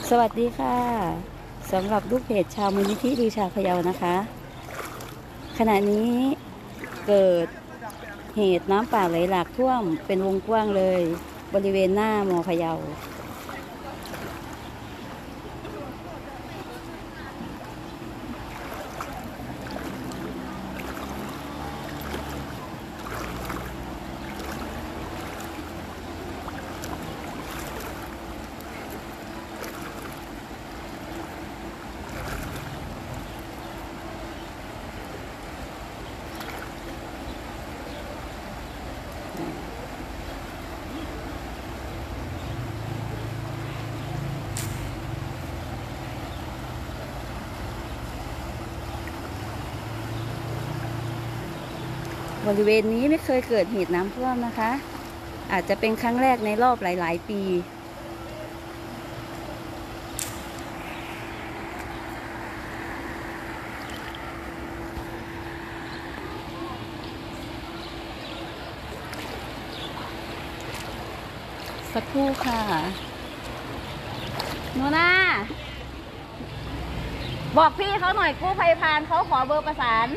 สวัสดีค่ะสำหรับลูกเพจชาวมูลนิธิลือชาพะเยานะคะขณะนี้เกิดเหตุน้ำป่าไหลหลากท่วมเป็นวงกว้างเลยบริเวณหน้ามอพะเยาบริเวณนี้ไม่เคยเกิดเหตุน้ำท่วมนะคะอาจจะเป็นครั้งแรกในรอบหลายๆปีสักครู่ค่ะโนนาบอกพี่เขาหน่อยกู้ภัยพานเขาขอเบอร์ประสาน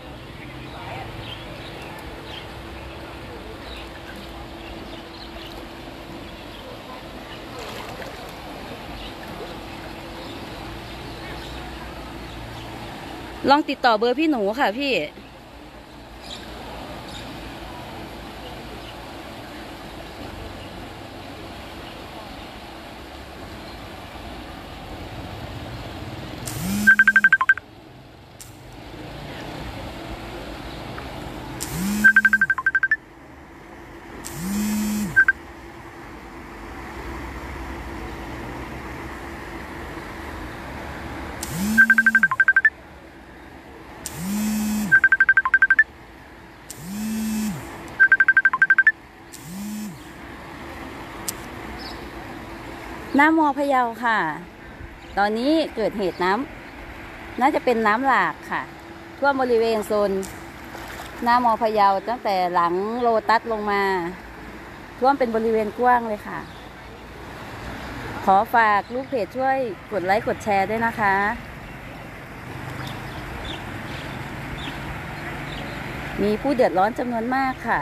ลองติดต่อเบอร์พี่หนูค่ะพี่หน้ามอพะเยาค่ะตอนนี้เกิดเหตุน้ำน่าจะเป็นน้ำหลากค่ะท่วมบริเวณโซนหน้ามอพะเยาตั้งแต่หลังโลตัสลงมาท่วมเป็นบริเวณกว้างเลยค่ะขอฝากลูกเพจช่วยกดไลค์กดแชร์ด้วยนะคะมีผู้เดือดร้อนจำนวนมากค่ะ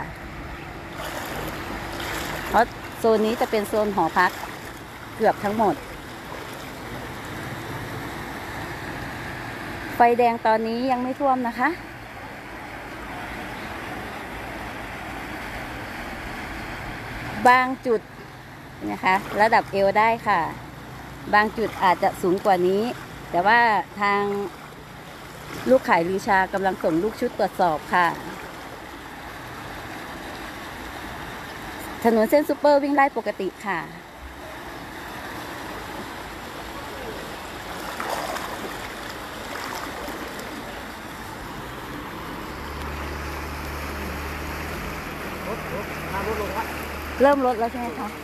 เพราะโซนนี้จะเป็นโซนหอพักเกือบทั้งหมดไฟแดงตอนนี้ยังไม่ท่วมนะคะบางจุดนะคะระดับเอวได้ค่ะบางจุดอาจจะสูงกว่านี้แต่ว่าทางลูกขายลือชากำลังส่งลูกชุดตรวจสอบค่ะถนนเส้นซูเปอร์วิ่งได้ปกติค่ะเริ่มลดแล้วใช่ไหมคะ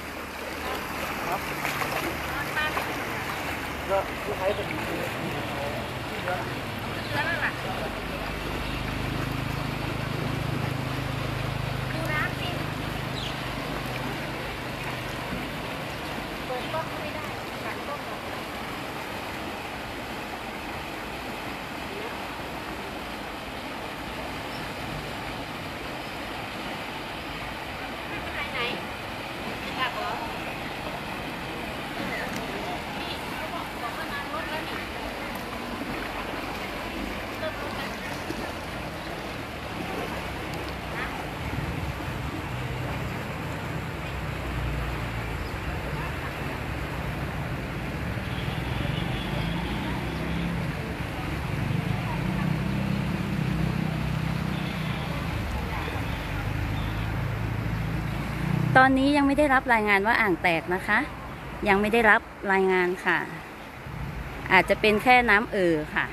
ตอนนี้ยังไม่ได้รับรายงานว่าอ่างแตกนะคะยังไม่ได้รับรายงานค่ะอาจจะเป็นแค่น้ำค่ะ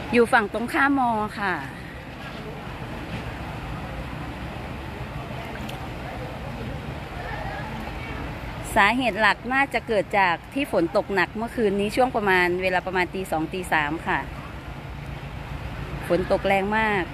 อยู่ฝั่งตรงข้ามมอค่ะสาเหตุหลักน่าจะเกิดจากที่ฝนตกหนักเมื่อคืนนี้ช่วงประมาณเวลาประมาณตี 2 ตี 3ค่ะฝนตกแรงมาก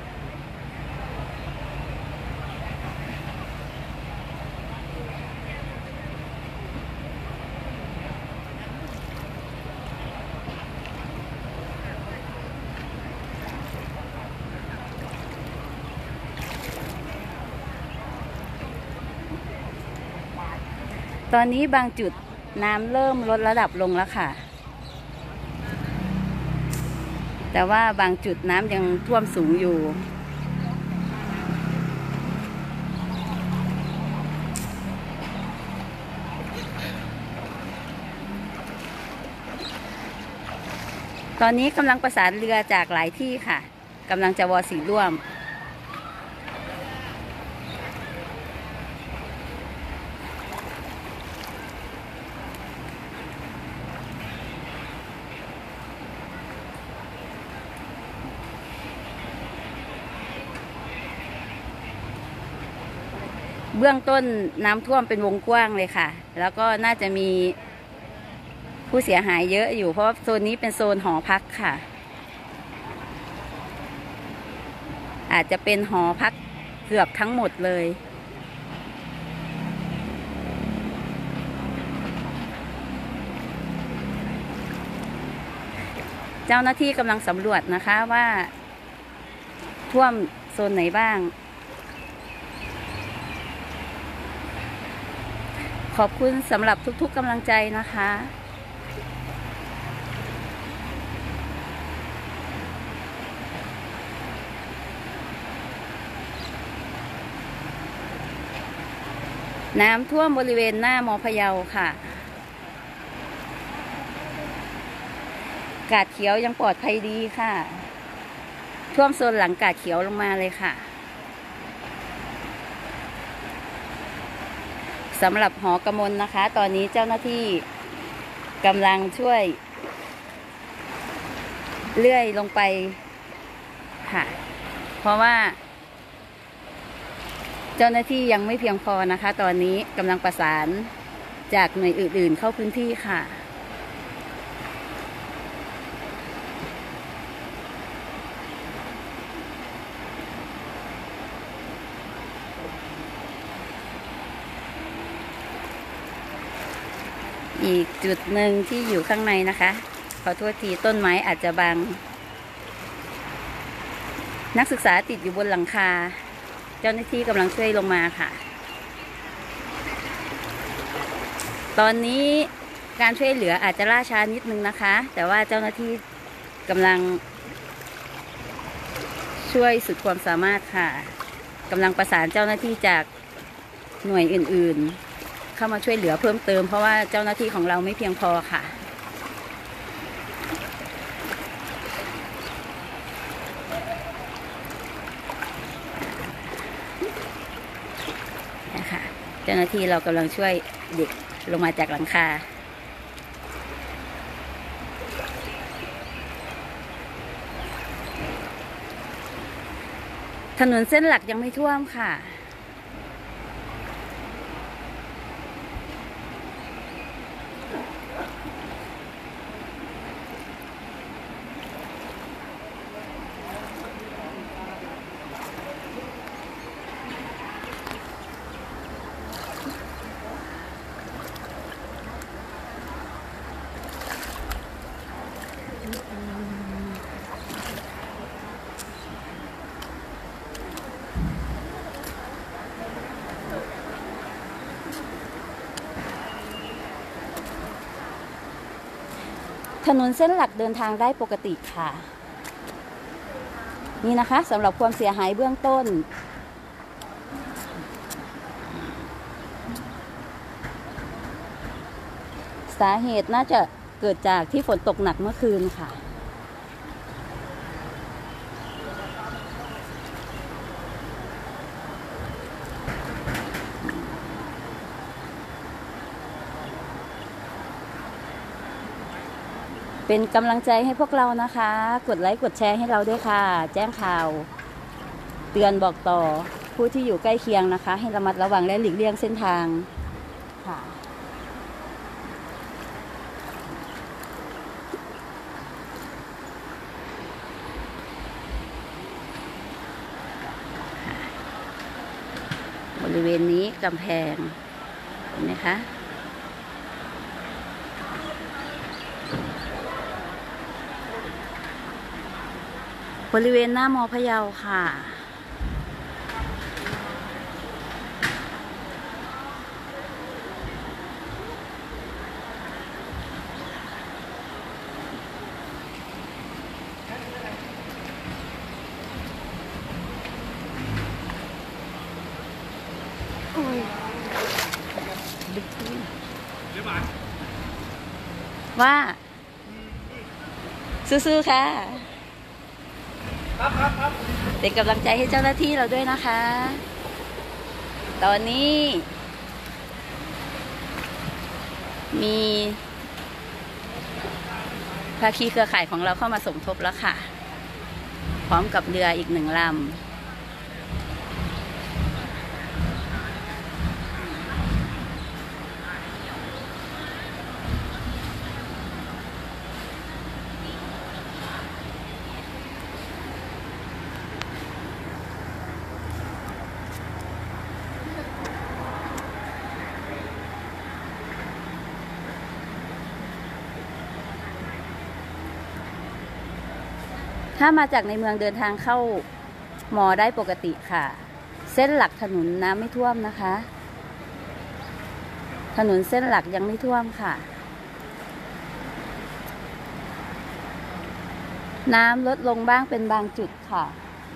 ตอนนี้บางจุดน้ำเริ่มลดระดับลงแล้วค่ะแต่ว่าบางจุดน้ำยังท่วมสูงอยู่ตอนนี้กำลังประสานเรือจากหลายที่ค่ะกำลังจะวอสีร่วมเบื้องต้นน้ำท่วมเป็นวงกว้างเลยค่ะแล้วก็น่าจะมีผู้เสียหายเยอะอยู่เพราะโซนนี้เป็นโซนหอพักค่ะอาจจะเป็นหอพักเกือบทั้งหมดเลยเจ้าหน้าที่กำลังสำรวจนะคะว่าท่วมโซนไหนบ้างขอบคุณสำหรับทุกๆกำลังใจนะคะน้ำท่วมบริเวณหน้ามอพะเยาค่ะกาดเขียวยังปลอดภัยดีค่ะท่วมโซนหลังกาดเขียวลงมาเลยค่ะสำหรับหอกมลนะคะตอนนี้เจ้าหน้าที่กำลังช่วยเลื่อยลงไปค่ะเพราะว่าเจ้าหน้าที่ยังไม่เพียงพอนะคะตอนนี้กำลังประสานจากหน่วยอื่นๆเข้าพื้นที่ค่ะอีกจุดหนึ่งที่อยู่ข้างในนะคะขอโทษทีต้นไม้อาจจะบังนักศึกษาติดอยู่บนหลังคาเจ้าหน้าที่กำลังช่วยลงมาค่ะตอนนี้การช่วยเหลืออาจจะล่าช้านิดนึงนะคะแต่ว่าเจ้าหน้าที่กำลังช่วยสุดความสามารถค่ะกำลังประสานเจ้าหน้าที่จากหน่วยอื่นๆเข้ามาช่วยเหลือเพิ่มเติมเพราะว่าเจ้าหน้าที่ของเราไม่เพียงพอค่ะนะคะเจ้าหน้าที่เรากำลังช่วยเด็กลงมาจากหลังคาถนนเส้นหลักยังไม่ท่วมค่ะถนนเส้นหลักเดินทางได้ปกติค่ะนี่นะคะสำหรับความเสียหายเบื้องต้นสาเหตุน่าจะเกิดจากที่ฝนตกหนักเมื่อคืนค่ะเป็นกำลังใจให้พวกเรานะคะ กดไลค์กดแชร์ให้เราด้วยค่ะ แจ้งข่าวเตือนบอกต่อผู้ที่อยู่ใกล้เคียงนะคะ ให้ระมัดระวังและหลีกเลี่ยงเส้นทางค่ะบริเวณนี้กำแพงเห็นไหมคะบริเวณหน้ามอพะเยาค่ะว่าสู้ๆค่ะเป็นกำลังใจให้เจ้าหน้าที่เราด้วยนะคะ ตอนนี้มีภาคีเครือข่ายของเราเข้ามาสมทบแล้วค่ะ พร้อมกับเรืออีก1 ลำถ้ามาจากในเมืองเดินทางเข้ามอได้ปกติค่ะ เส้นหลักถนนน้ำไม่ท่วมนะคะ ถนนเส้นหลักยังไม่ท่วมค่ะ น้ำลดลงบ้างเป็นบางจุดค่ะ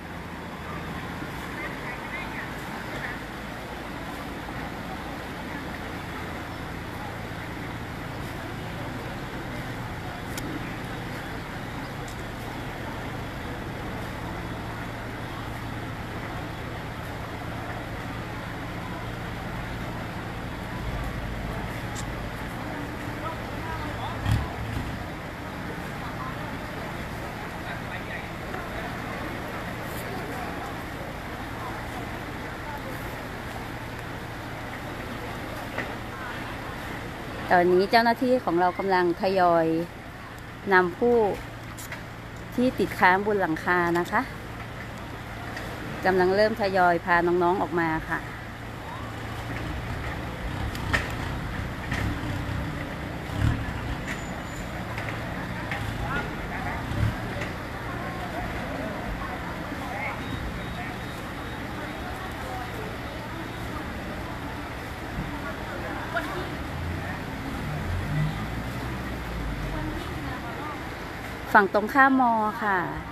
ตอนนี้เจ้าหน้าที่ของเรากำลังทยอยนำผู้ที่ติดค้างบนหลังคานะคะกำลังเริ่มทยอยพาน้องๆออกมาค่ะฝั่งตรงข้ามมอค่ะ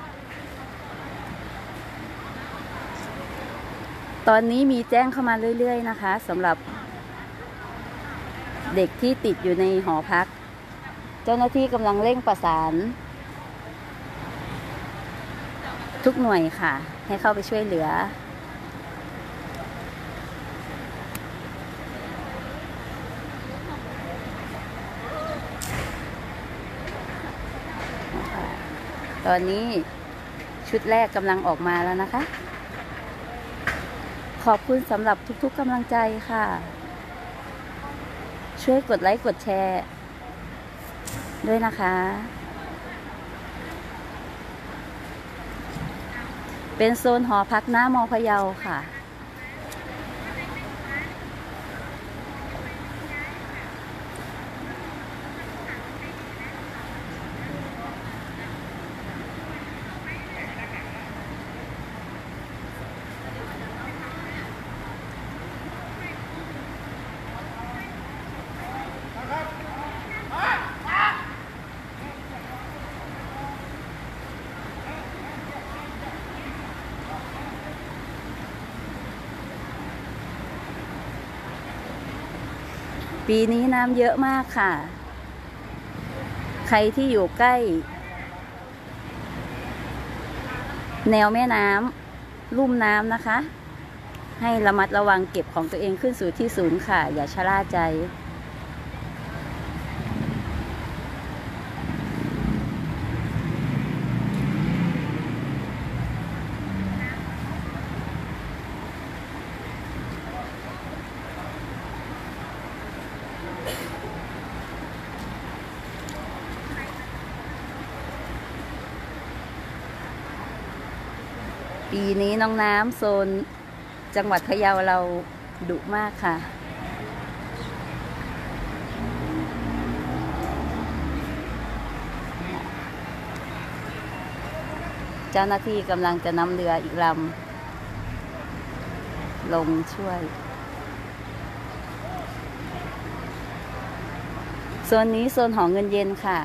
ตอนนี้มีแจ้งเข้ามาเรื่อยๆนะคะสำหรับเด็กที่ติดอยู่ในหอพัก เจ้าหน้าที่กำลังเร่งประสานทุกหน่วยค่ะให้เข้าไปช่วยเหลือตอนนี้ชุดแรกกำลังออกมาแล้วนะคะขอบคุณสำหรับทุกๆกำลังใจค่ะช่วยกดไลค์กดแชร์ด้วยนะคะเป็นโซนหอพักหน้ามอพะเยาค่ะปีนี้น้ำเยอะมากค่ะใครที่อยู่ใกล้แนวแม่น้ำลุ่มน้ำนะคะให้ระมัดระวังเก็บของตัวเองขึ้นสู่ที่สูงค่ะอย่าชะล่าใจปีนี้น้องน้ำโซนจังหวัดพะเยาเราดุมากค่ะเจ้าหน้าที่กำลังจะนำเรืออีกลำลงช่วยโซนนี้โซนหอเงินเย็นค่ะ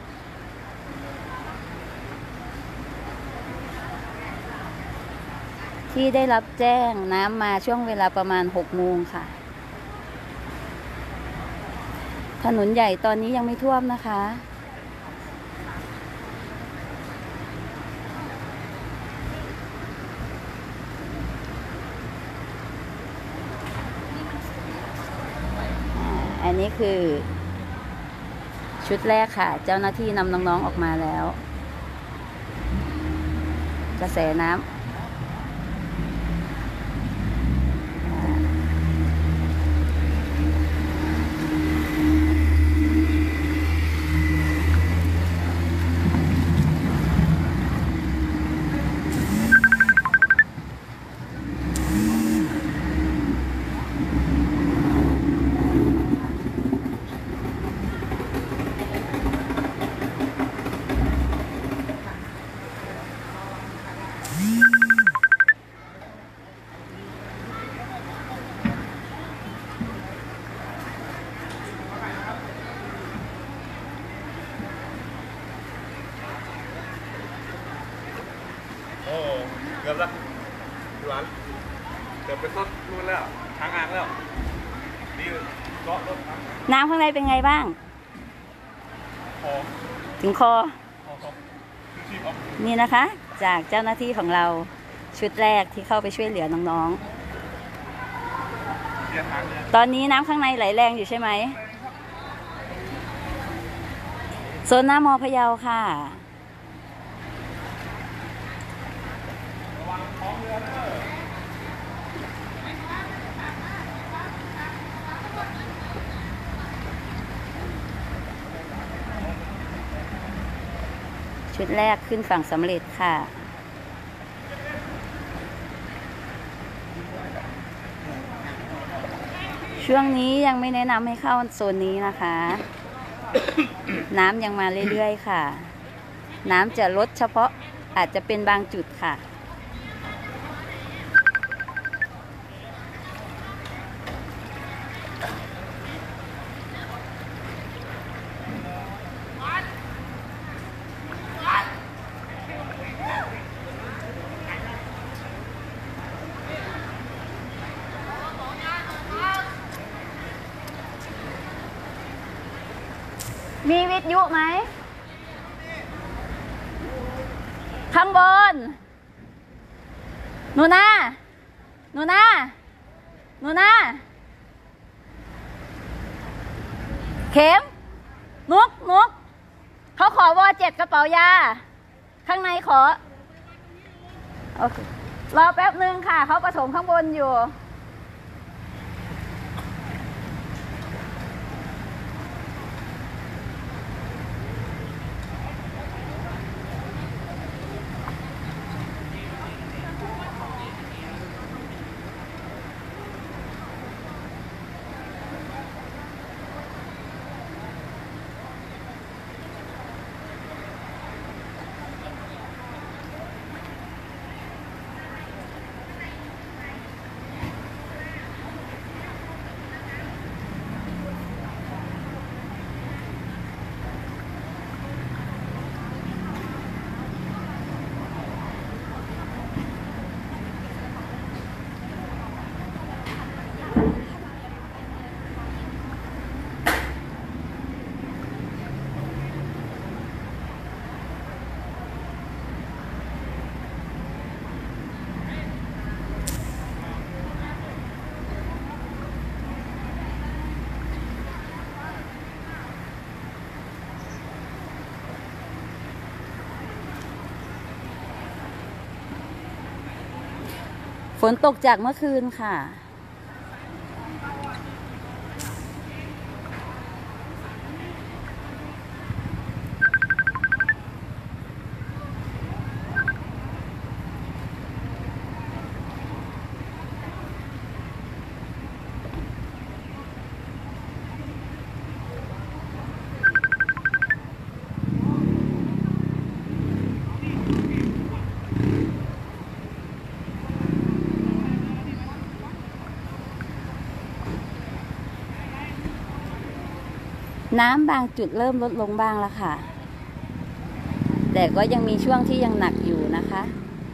ที่ได้รับแจ้งน้ำมาช่วงเวลาประมาณ6 โมงค่ะถนนใหญ่ตอนนี้ยังไม่ท่วมนะคะอันนี้คือชุดแรกค่ะเจ้าหน้าที่นำน้องๆออกมาแล้วกระแสน้ำโอ้เกือบละร้านเกือบไปต้นนู่นแล้วทางอ่างแล้วนี่เกาะรถน้ำข้างในเป็นไงบ้างคอถึงคอนี่นะคะจากเจ้าหน้าที่ของเราชุดแรกที่เข้าไปช่วยเหลือน้องๆตอนนี้น้ำข้างในไหลแรงอยู่ใช่ไหมโซนหน้ามอพะเยาค่ะชุดแรกขึ้นฝั่งสำเร็จค่ะช่วงนี้ยังไม่แนะนำให้เข้าโซนนี้นะคะ น้ำยังมาเรื่อยๆค่ะน้ำจะลดเฉพาะอาจจะเป็นบางจุดค่ะมีวิทยุไหมข้างบนหนูนาหนูนาหนูนาเข็มนุกเขาขอว.7กระเป๋ายาข้างในขอโอเครอแป๊บนึงค่ะเขาผสมข้างบนอยู่ฝนตกจากเมื่อคืนค่ะน้ำบางจุดเริ่มลดลงบ้างแล้วค่ะแต่ก็ยังมีช่วงที่ยังหนักอยู่นะคะ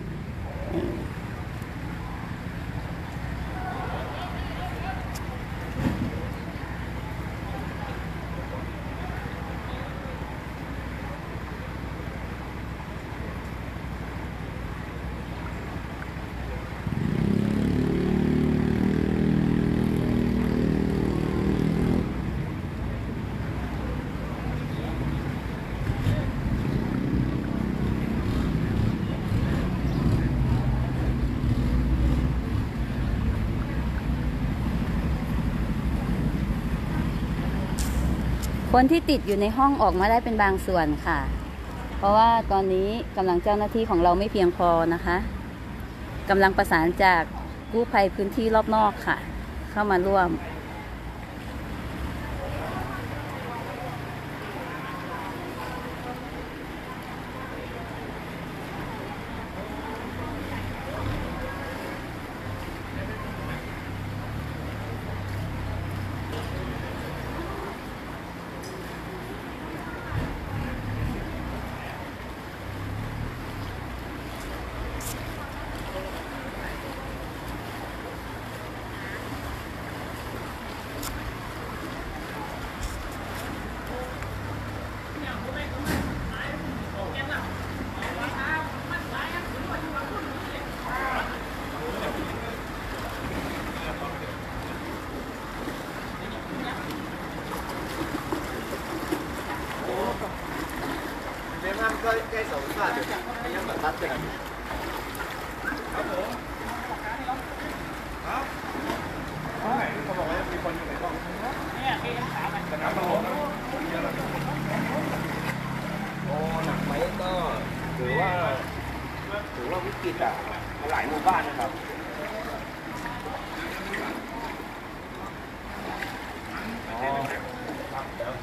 คนที่ติดอยู่ในห้องออกมาได้เป็นบางส่วนค่ะเพราะว่าตอนนี้กำลังเจ้าหน้าที่ของเราไม่เพียงพอนะคะกำลังประสานจากกู้ภัยพื้นที่รอบนอกค่ะเข้ามาร่วมก็ใกล้สองศาสตร์ยังแบบทัดกันครับผมครับเขาบอกว่ามีคนอยู่ในห้องเนี่ยมีทั้งสามแต่น้ำมันลงโอ้หนักไหมก็ถือว่าวิกฤตอ่ะหลายหมู่บ้านนะครับอ๋อครับเดี๋ยว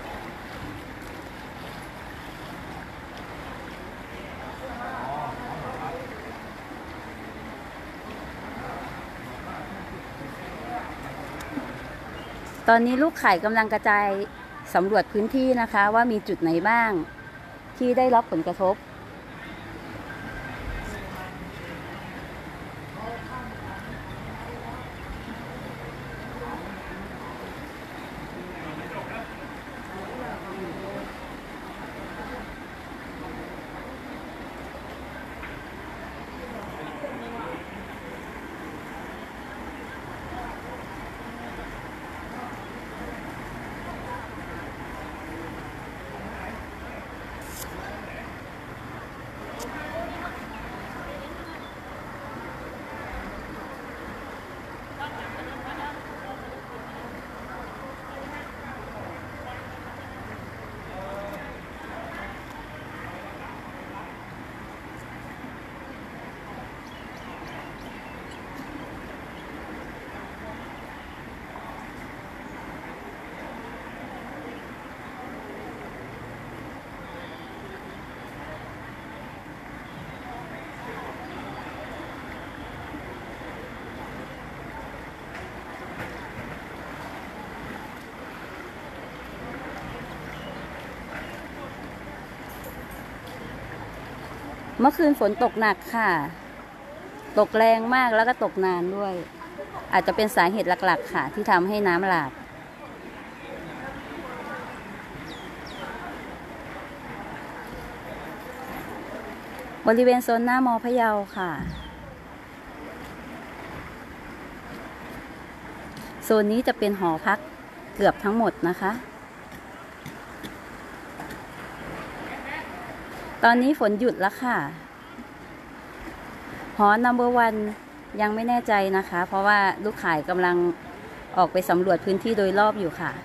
ตอนนี้ลูกข่ายกำลังกระจายสำรวจพื้นที่นะคะว่ามีจุดไหนบ้างที่ได้รับผลกระทบเมื่อคืนฝนตกหนักค่ะตกแรงมากแล้วก็ตกนานด้วยอาจจะเป็นสาเหตุหลักๆค่ะที่ทำให้น้ำหลากบริเวณโซนหน้ามอพะเยาค่ะโซนนี้จะเป็นหอพักเกือบทั้งหมดนะคะตอนนี้ฝนหยุดแล้วค่ะหอนัมเบอร์ 1ยังไม่แน่ใจนะคะเพราะว่าลูกข่ายกำลังออกไปสำรวจพื้นที่โดยรอบอยู่ค่ะ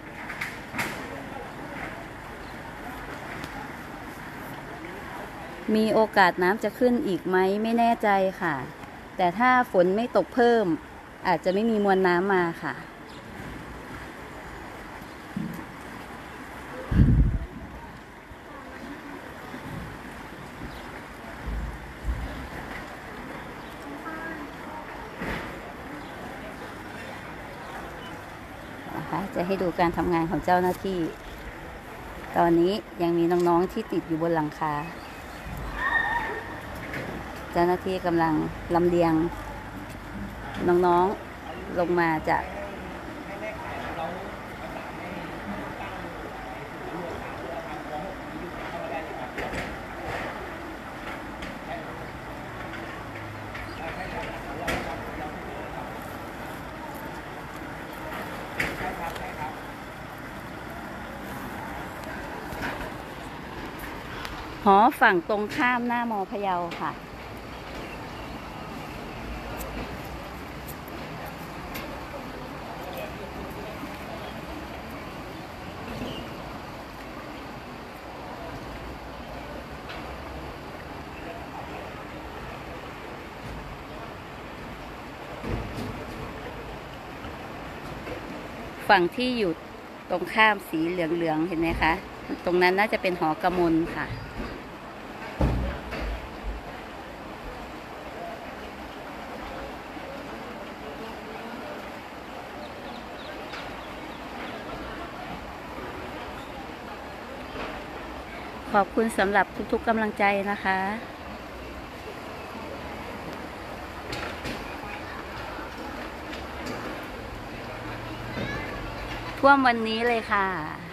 มีโอกาสน้ำจะขึ้นอีกไหมไม่แน่ใจค่ะแต่ถ้าฝนไม่ตกเพิ่มอาจจะไม่มีมวลน้ำมาค่ะจะให้ดูการทำงานของเจ้าหน้าที่ตอนนี้ยังมีน้องๆที่ติดอยู่บนหลังคาเจ้าหน้าที่กำลังลำเลียงน้องๆลงมาจากหอฝั่งตรงข้ามหน้ามอพะเยาค่ะฝั่งที่อยู่ตรงข้ามสีเหลืองๆเห็นไหมคะตรงนั้นน่าจะเป็นหอกมลค่ะขอบคุณสำหรับทุกๆกำลังใจนะคะท่วมวันนี้เลยค่ะ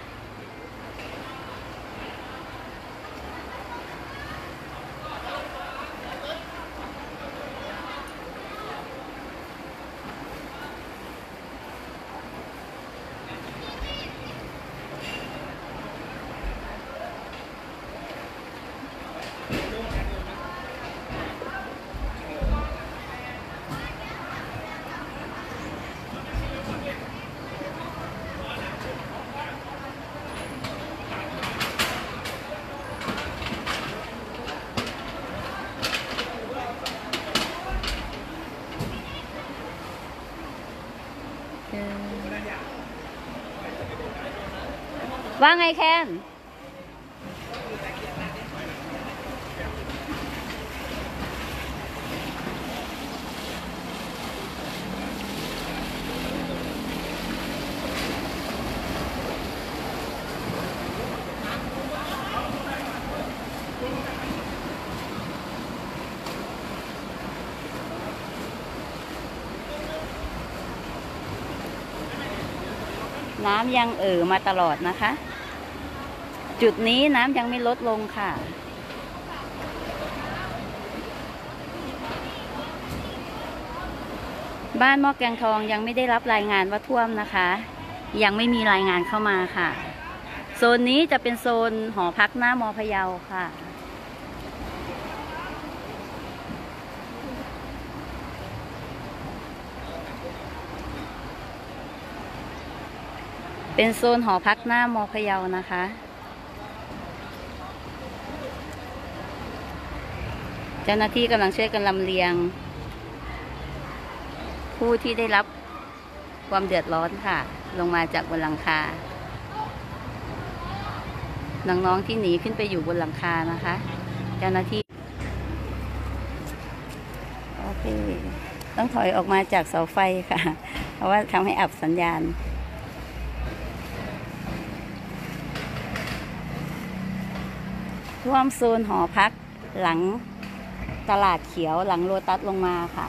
ว่าไงแคนน้ำยังมาตลอดนะคะจุดนี้น้ำยังไม่ลดลงค่ะบ้านหม้อแกงทองยังไม่ได้รับรายงานว่าท่วมนะคะยังไม่มีรายงานเข้ามาค่ะโซนนี้จะเป็นโซนหอพักหน้ามอพะเยาค่ะเป็นโซนหอพักหน้ามอพะเยานะคะเจ้าหน้าที่กำลังช่วยกันลำเลียงผู้ที่ได้รับความเดือดร้อนค่ะลงมาจากบนหลังคาน้องๆที่หนีขึ้นไปอยู่บนหลังคานะคะเจ้าหน้าที่โอเคต้องถอยออกมาจากเสาไฟค่ะเพราะว่าทำให้อับสัญญาณท่วมโซนหอพักหลังตลาดเขียวหลังโลตัสลงมาค่ะ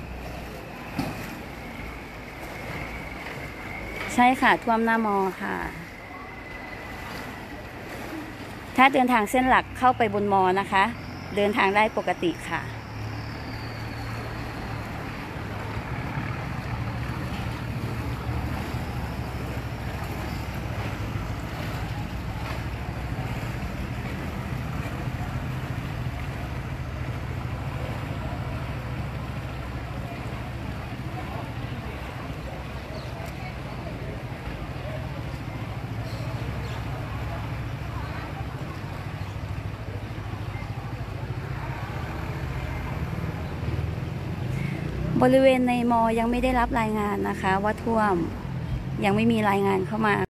ใช่ค่ะท่วมหน้ามอค่ะถ้าเดินทางเส้นหลักเข้าไปบนมอนะคะเดินทางได้ปกติค่ะบริเวณในมอยังไม่ได้รับรายงานนะคะว่าท่วมยังไม่มีรายงานเข้ามา